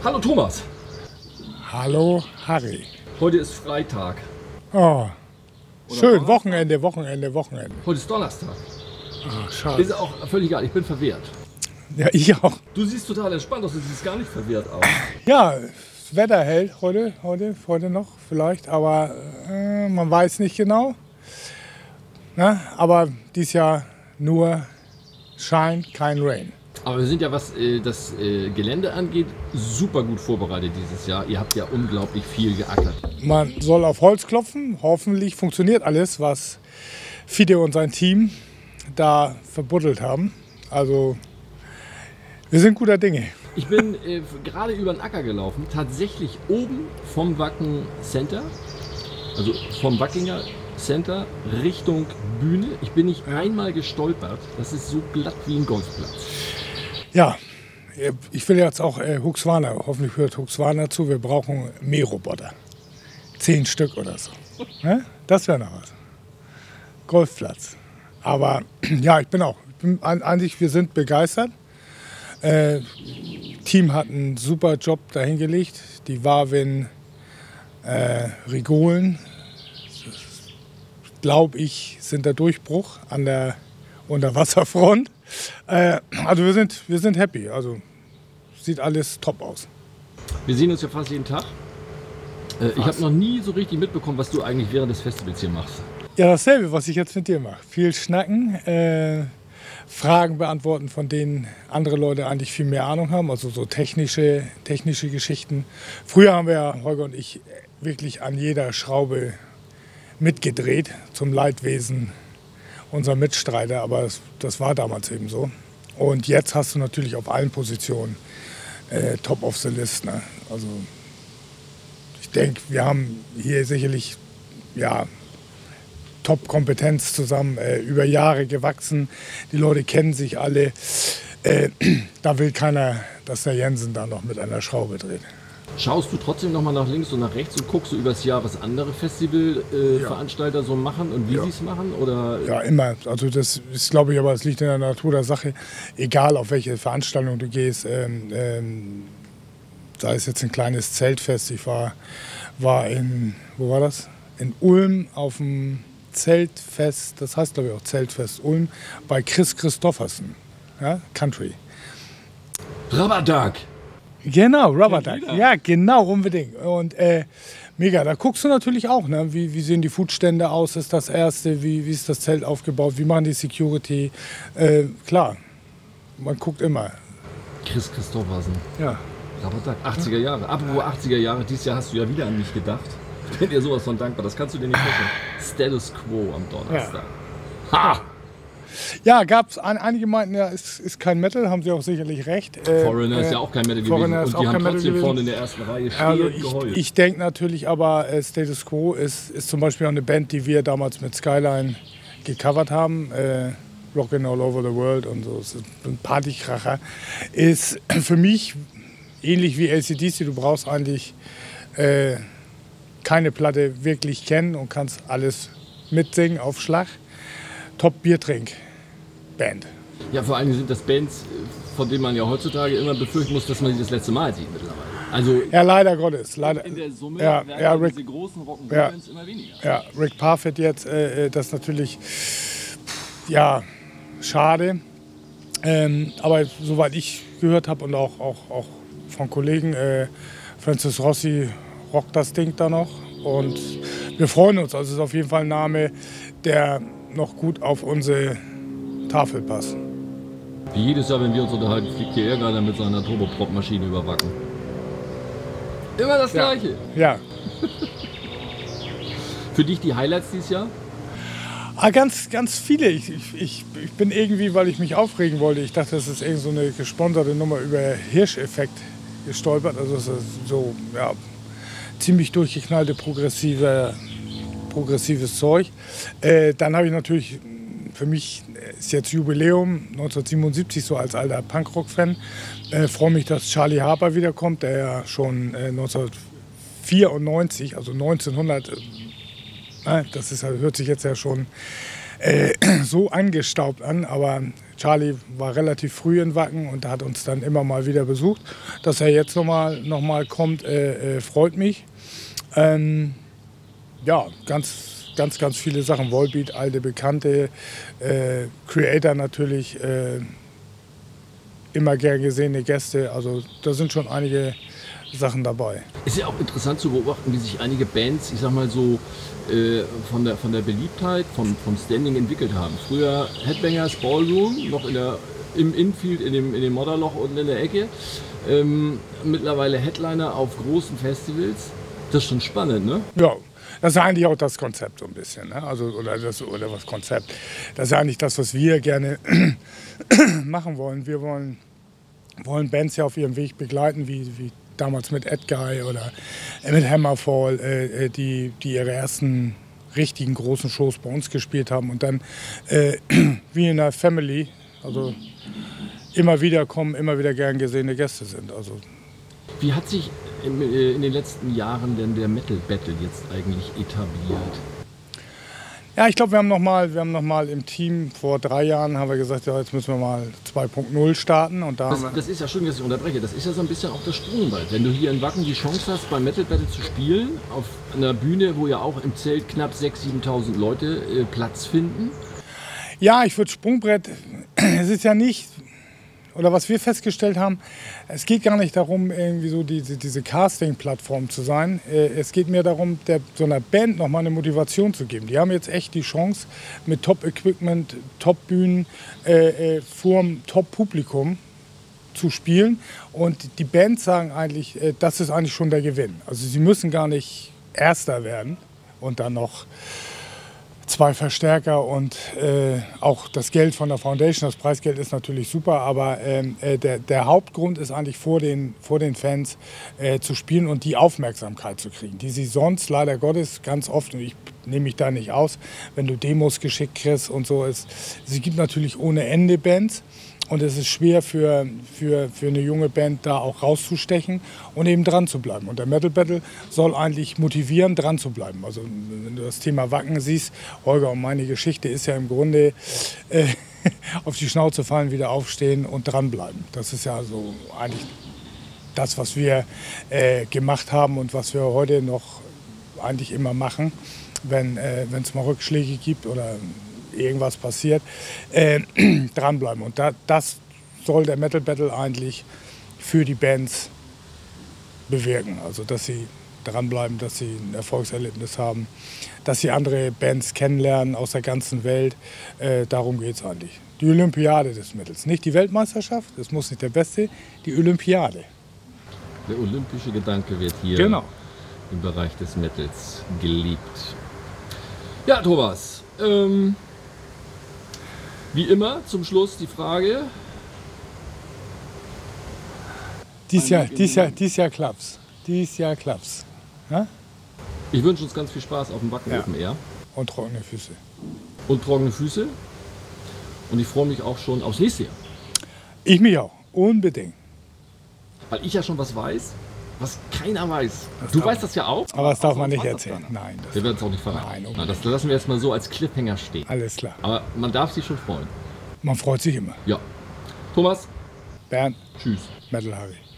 Hallo Thomas. Hallo Harry. Heute ist Freitag. Oh, Oder schön, Donnerstag? Wochenende. Heute ist Donnerstag. Ach, schade. Ist auch völlig egal, ich bin verwehrt. Ja, ich auch. Du siehst total entspannt aus, du siehst gar nicht verwehrt aus. Ja, das Wetter hält heute noch vielleicht, aber man weiß nicht genau. Na, aber dieses Jahr nur Shine, kein Rain. Aber wir sind ja, was das Gelände angeht, super gut vorbereitet dieses Jahr. Ihr habt ja unglaublich viel geackert. Man soll auf Holz klopfen. Hoffentlich funktioniert alles, was Fide und sein Team da verbuddelt haben. Also wir sind guter Dinge. Ich bin gerade über den Acker gelaufen, tatsächlich oben vom Wacken Center, also vom Wackinger Center Richtung Bühne. Ich bin nicht einmal gestolpert. Das ist so glatt wie ein Golfplatz. Ja, ich will jetzt auch Husqvarna, hoffentlich hört Husqvarna zu, wir brauchen Mähroboter. 10 Stück oder so. Ne? Das wäre noch was. Golfplatz. Aber ja, eigentlich, wir sind begeistert. Team hat einen super Job dahingelegt. Die Warwin Rigolen, glaube ich, sind der Durchbruch an der Unterwasserfront. Also wir sind happy. Also sieht alles top aus. Wir sehen uns ja fast jeden Tag. Ich habe noch nie so richtig mitbekommen, was du eigentlich während des Festivals hier machst. Ja, dasselbe, was ich jetzt mit dir mache. Viel schnacken, Fragen beantworten, von denen andere Leute eigentlich viel mehr Ahnung haben. Also so technische Geschichten. Früher haben wir ja, Holger und ich, wirklich an jeder Schraube mitgedreht zum Leidwesen unser Mitstreiter, aber das war damals eben so. Und jetzt hast du natürlich auf allen Positionen top of the list. Ne? Also ich denke, wir haben hier sicherlich Top-Kompetenz zusammen, über Jahre gewachsen. Die Leute kennen sich alle. Da will keiner, dass der Jensen da noch mit einer Schraube dreht. Schaust du trotzdem noch mal nach links und nach rechts und guckst du übers Jahr, was andere Festivalveranstalter so machen und wie sie es machen? Oder? Ja, immer. Also das ist, glaube ich, aber es liegt in der Natur der Sache. Egal, auf welche Veranstaltung du gehst, sei es jetzt ein kleines Zeltfest. Ich war in, wo war das? In Ulm auf dem Zeltfest, das heißt, glaube ich, auch Zeltfest Ulm, bei Chris Christoffersen, ja, Country. Rubberduck! Genau, Rubberduck. Ja, genau, unbedingt. Und mega, da guckst du natürlich auch, ne? Wie sehen die Foodstände aus, ist das erste, wie ist das Zelt aufgebaut, wie machen die Security. Klar, man guckt immer. Chris Christoffersen. Ja. Rubberduck, 80er Jahre. Apropos 80er Jahre, dieses Jahr hast du ja wieder an mich gedacht. Ich bin dir sowas von dankbar, das kannst du dir nicht vorstellen. Status Quo am Donnerstag. Ja. Ha! Ja, gab es einige meinten, ja, ist kein Metal, haben sie auch sicherlich recht. Foreigner ist ja auch kein Metal gewesen Foreigner ist und die auch haben kein Metal trotzdem gewesen. vorne in der ersten Reihe Also stehend geheult. ich denke natürlich aber, Status Quo ist zum Beispiel auch eine Band, die wir damals mit Skyline gecovert haben. Rockin' All Over the World und so, ist ein Partykracher. Ist für mich ähnlich wie AC/DC, du brauchst eigentlich keine Platte wirklich kennen und kannst alles mitsingen auf Schlag. Top-Biertrink-Band. Ja, vor allem sind das Bands, von denen man ja heutzutage immer befürchten muss, dass man sie das letzte Mal sieht mittlerweile. Also Ja, leider Gottes. Leider. in der Summe Ja, werden ja, diese großen Rock'n'Roll-Bands immer weniger. Ja, Rick Parfitt jetzt, das natürlich, ja, schade. Aber soweit ich gehört habe und auch von Kollegen, Francis Rossi rockt das Ding da noch. Und wir freuen uns. Also es ist auf jeden Fall ein Name, der noch gut auf unsere Tafel passt. Wie jedes Jahr, wenn wir uns unterhalten, fliegt hier Ehrgeiler mit seiner Turboprop-Maschine über Wacken. Immer das Gleiche. Ja. Für dich die Highlights dieses Jahr? Ganz viele. Ich bin irgendwie, weil ich mich aufregen wollte, ich dachte, das ist irgend so eine gesponserte Nummer über Hirscheffekt gestolpert. Also es ist so, ja, ziemlich durchgeknallte progressives Zeug. Dann habe ich natürlich, für mich ist jetzt Jubiläum, 1977 so als alter Punkrock-Fan. Freue mich, dass Charlie Harper wiederkommt, der ja schon 1994, also 1900, das ist, hört sich jetzt ja schon so angestaubt an, aber Charlie war relativ früh in Wacken und hat uns dann immer mal wieder besucht. Dass er jetzt noch mal kommt, freut mich. Ja, ganz viele Sachen. Volbeat, alte Bekannte, Creator natürlich, immer gern gesehene Gäste. Also da sind schon einige Sachen dabei. Es ist ja auch interessant zu beobachten, wie sich einige Bands, ich sag mal so, von der Beliebtheit, vom Standing entwickelt haben. Früher Headbangers, Ballroom, noch im Infield, in dem Modderloch unten in der Ecke. Mittlerweile Headliner auf großen Festivals. Das ist schon spannend, ne? Ja, das ist eigentlich auch das Konzept so ein bisschen. Ne? Also, oder was Konzept. Das ist eigentlich das, was wir gerne machen wollen. Wir wollen Bands ja auf ihrem Weg begleiten, wie damals mit Edguy oder mit Hammerfall, die ihre ersten richtigen großen Shows bei uns gespielt haben und dann wie in einer Family, also immer wieder kommen, immer wieder gern gesehene Gäste sind. Also wie hat sich in den letzten Jahren denn der Metal Battle jetzt eigentlich etabliert? ja, ich glaube, wir haben noch mal im Team vor 3 Jahren haben wir gesagt, ja, jetzt müssen wir mal 2.0 starten. Und das ist ja schön, dass ich unterbreche. Das ist ja so ein bisschen auch das Sprungbrett. Wenn du hier in Wacken die Chance hast, beim Metal Battle zu spielen, auf einer Bühne, wo ja auch im Zelt knapp 6.000, 7.000 Leute Platz finden. Ja, ich würde Sprungbrett, es ist ja nicht, oder was wir festgestellt haben, es geht gar nicht darum, irgendwie so diese Casting-Plattform zu sein. Es geht mir darum, so einer Band nochmal eine Motivation zu geben. Die haben jetzt echt die Chance, mit Top-Equipment, Top-Bühnen, vorm Top-Publikum zu spielen. Und die Bands sagen eigentlich, das ist eigentlich schon der Gewinn. Also sie müssen gar nicht Erster werden und dann noch 2 Verstärker und auch das Geld von der Foundation, das Preisgeld ist natürlich super, aber der Hauptgrund ist eigentlich vor den Fans zu spielen und die Aufmerksamkeit zu kriegen, die sie sonst leider Gottes ganz oft, und ich nehme mich da nicht aus, wenn du Demos geschickt kriegst und so ist. Es gibt natürlich ohne Ende Bands. Und es ist schwer für eine junge Band da auch rauszustechen und eben dran zu bleiben. Und der Metal Battle soll eigentlich motivieren, dran zu bleiben. Also wenn du das Thema Wacken siehst, Holger und meine Geschichte ist ja im Grunde auf die Schnauze fallen, wieder aufstehen und dranbleiben. Das ist ja so eigentlich das, was wir gemacht haben und was wir heute noch eigentlich immer machen, wenn es mal Rückschläge gibt oder irgendwas passiert, dranbleiben. Und das soll der Metal Battle eigentlich für die Bands bewirken. Also, dass sie dranbleiben, dass sie ein Erfolgserlebnis haben, dass sie andere Bands kennenlernen aus der ganzen Welt. Darum geht es eigentlich. Die Olympiade des Metals. Nicht die Weltmeisterschaft, das muss nicht der Beste, die Olympiade. Der olympische Gedanke wird hier im Bereich des Metals gelebt. Ja, Thomas, wie immer, zum Schluss die Frage. Dies Jahr klappt's. Dies Jahr klappt's. Ja? Ich wünsche uns ganz viel Spaß auf dem Wacken Open Air. Und trockene Füße. Und trockene Füße. Und ich freue mich auch schon aufs nächste Jahr. Ich mich auch. Unbedingt. Weil ich ja schon was weiß, was keiner weiß. Du weißt das ja auch. Aber das darf man nicht erzählen. Nein. Wir werden es auch nicht verraten. Nein, das lassen wir jetzt mal so als Cliffhanger stehen. Alles klar. Aber man darf sich schon freuen. Man freut sich immer. Ja. Thomas. Bernd. Tschüss. Metal Harry.